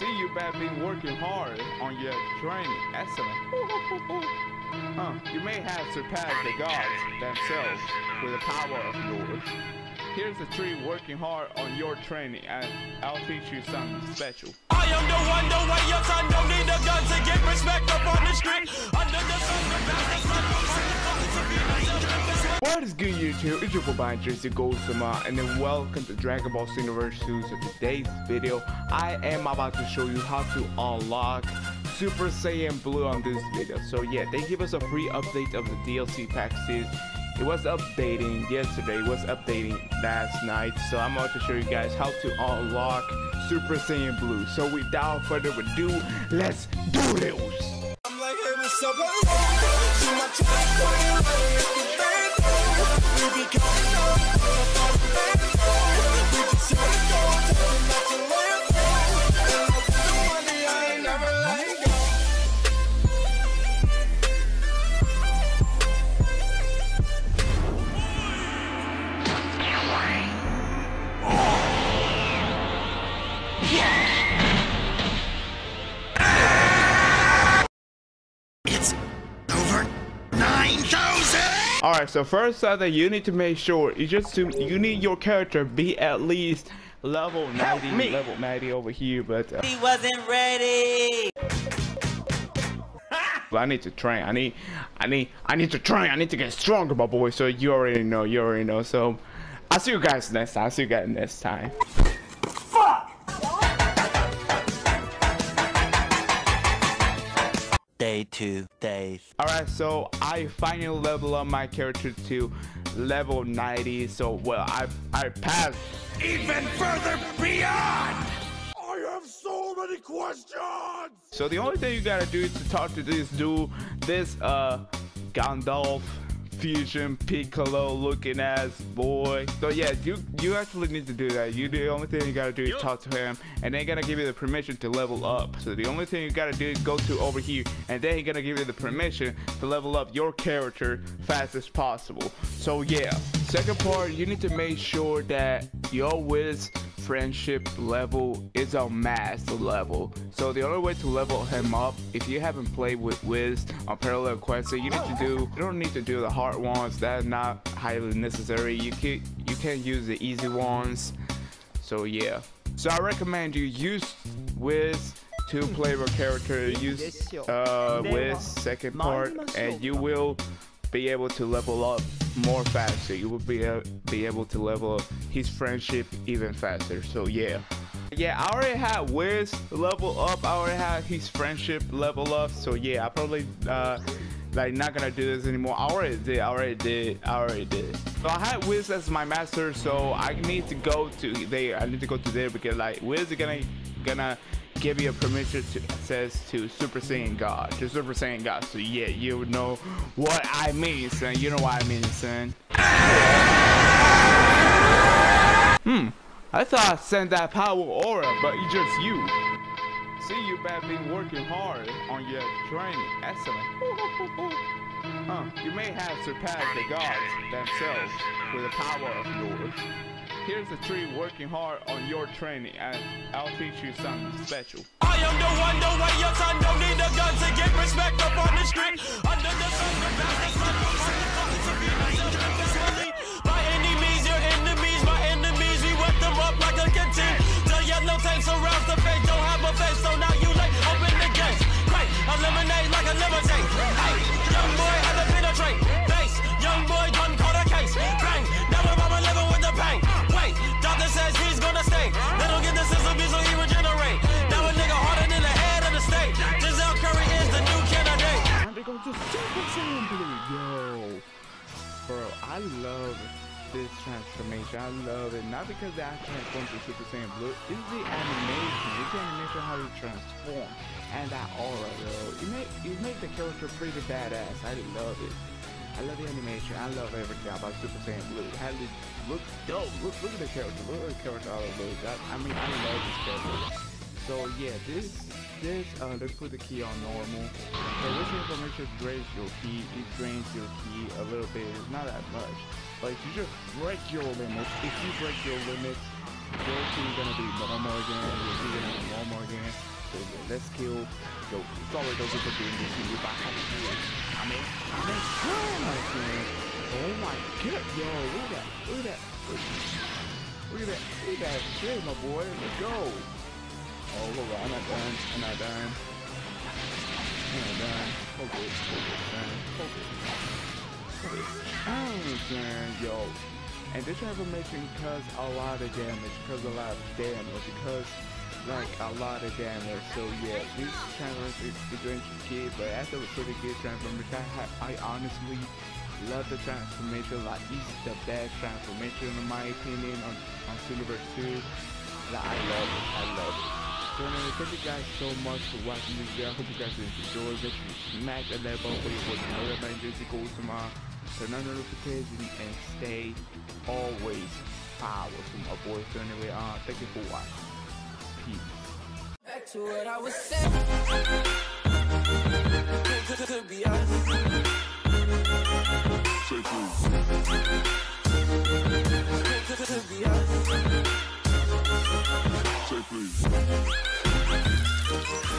See, you have been working hard on your training. Excellent. You may have surpassed the gods themselves with the power of yours. Here's a tree working hard on your training, and I'll teach you something special. I am the one, the way your son don't need a gun to get respect up on the street. Under the sun, the What is good, YouTube? It's your boy Jersey Goldsama, and then welcome to Dragon Ball Xenoverse 2. So today's video, I am about to show you how to unlock Super Saiyan Blue on this video. So yeah, they give us a free update of the DLC packages. It was updating yesterday, it was updating last night, so I'm about to show you guys how to unlock Super Saiyan Blue. So without further ado, let's do this! I'm like, hey, what's up? It's over 9,000! Alright, so first that you need to make sure you need your character be at least level 90 over here, but He wasn't ready. I need to train. I need to train. I need to get stronger, my boy. So you already know. So I'll see you guys next time. Day 2 days. Alright, so I finally level up my character to level 90. So well, I passed Even further beyond! I have so many questions! So the only thing you gotta do is to talk to this dude, this Gandalf fusion Piccolo looking ass boy. So yeah, you actually need to do that. The only thing you gotta do is talk to him, and they're gonna give you the permission to level up. So the only thing you gotta do is go to over here, and then he's gonna give you the permission to level up your character fast as possible. So yeah, second part, you need to make sure that your Wiz friendship level is a master level. So the only way to level him up, if you haven't played with Wiz on Parallel Quest, so you don't need to do the hard ones. That's not highly necessary. You can use the easy ones. So yeah, so I recommend you use Wiz to play your character. Use Wiz second part, and you will be able to level up more faster. You will be able to level up his friendship even faster. So yeah, I already had Wiz level up. I already had his friendship level up. So yeah, I probably like not gonna do this anymore. I already did. So I had Wiz as my master, so I need to go to there. Because like Wiz is gonna give you a permission to access to Super Saiyan God. So yeah, you know what I mean, son. You know what I mean, son. I thought I sent that power aura, but it's just you. See, you have been working hard on your training. Excellent. You may have surpassed the gods themselves with the power of yours. Here's a tree working hard on your training, and I'll teach you something special. I am the one, the way your son don't need a gun to get respect up on the street. Under the sun, by any means, your enemies, my enemies, we wet them up like a canteen. The yellow tape surrounds the face, don't have a face, so now you like open the gates. Great, eliminate like a lemonade. Hey, young boy had to penetrate. Base, young boy done caught a case. Bang, now we're mama living with the pain. Wait, doctor says he's gonna stay. They don't get the system, so he regenerate. Now a nigga harder than the head of the state. Giselle Curry is the new candidate. And they go to Super Saiyan Blue. Yo, bro, I love this transformation. I love it. Not because they actually transform to Super Saiyan Blue. It's the animation. It's the animation how you transform. And that aura, yo. You make the character pretty badass. I love it. I love the animation. I love everything about Super Saiyan Blue. How it looks dope. Look at the character. Look at the character. I mean, I love this character. So yeah, let's put the key on normal. So this information drains your key. It drains your key a little bit. It's not that much. But if you just break your limits, your key is gonna be normal again. Your key is gonna be normal again. let's kill. Yo, sorry those people doing this to you, but I have to do it. I mean, oh my god. Oh my god, yo, look at that, look at that. Look at that shit, my boy. Let's go. Oh, hold on, I'm not done. I'm not done. Focus, man. Yo. And this transformation causes a lot of damage, because like a lot of damage. So yeah, this transformation is going to kid, but after a pretty good transformation, I honestly love the transformation. Like, this is the best transformation in my opinion on Xenoverse 2. Like, I love it. So anyway, thank you guys so much for watching this video. I hope you guys enjoyed. Make sure you smack the like button for your notifications, go tomorrow, turn on notifications, and stay always powerful, my boys. So anyway, thank you for watching. Peace. Back to what I was saying. Could be us. Could be us. Say please.